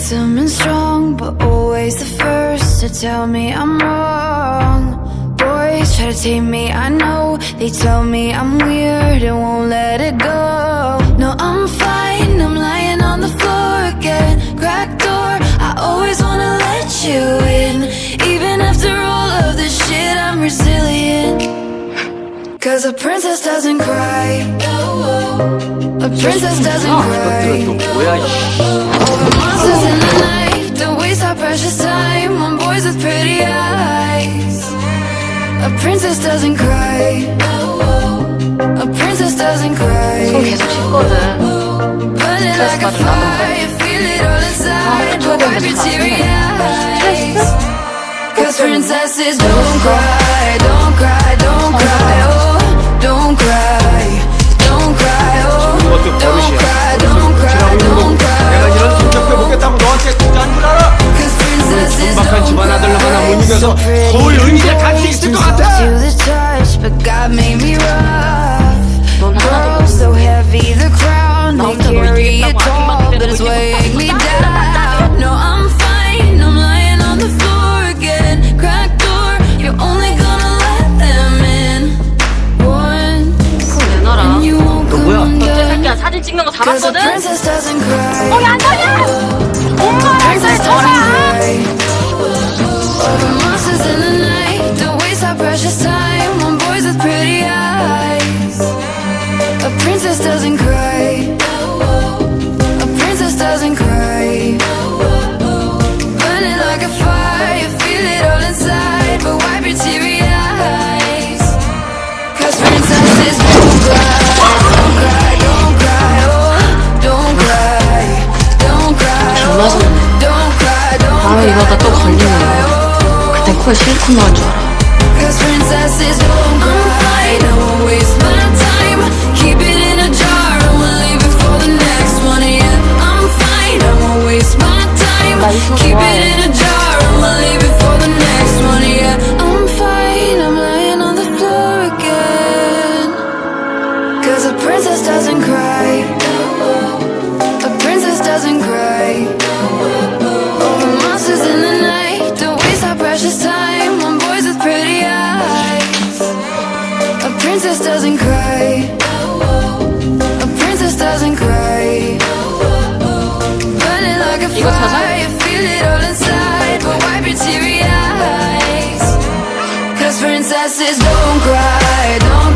handsome and strong, but always the first to tell me I'm wrong. Boys try to tame me, I know. They tell me I'm weird and won't let it go. No, I'm fine, I'm lying on the floor again. Cracked door, I always wanna let you in. Even after all of this shit, I'm resilient. Cause a princess doesn't cry. A princess doesn't cry. Over monsters in the night, don't waste our precious time on boys with pretty eyes. A princess doesn't cry. A princess doesn't cry. Burning like a fire, feel it all inside, but wipe your teary eyes. Cause princesses don't cry, don't cry, don't cry, oh, don't cry, don't cry, oh, don't cry, don't cry, don't cry. 내가 이런 성격 해보겠다고 너한테 진짜인 줄 알아? Cause princesses 순박한 don't 집안 아들 하나 못 cry. 이겨서 거울 의미가 같이 있을 것 같아. To the touch, but God made me rough. Girls so heavy, the crown they carry it tall, but it's weighing me down. No, I'm fine, I'm lying on the floor again. Cracked door, you're only gonna let them in once, and you won't come undone. 사진 찍는 거 Cause a 담았거든? princess doesn't cry. 거기 앉아야! 엄마랑 잘 전화! Over monsters in the night, don't waste our precious time on boys with pretty eyes. A princess doesn't cry. A princess doesn't cry. Burning like a fire, feel it all inside, but wipe your teary eyes. Cause princesses don't cry, don't cry, don't cry, oh, don't cry, don't cry, oh, don't cry, don't cry. 이러다 또 걸리면 그때 코에 실리콘 넣을 줄 알아. Cause princesses don't cry, don't waste my time. Keep it in a jar and we'll leave it for the next one. Yeah, I'm fine, I won't waste my time. Keep it in a jar and we'll leave it for the next one. Yeah, I'm fine, I'm lying on the floor again. Cause a princess doesn't cry. A princess doesn't cry. Over monsters in the night, don't waste our precious time on boys with pretty eyes. A princess doesn't cry. A princess doesn't cry. Burning like a fire, feel it all inside, but wipe your teary eyes. Cause princesses don't cry, don't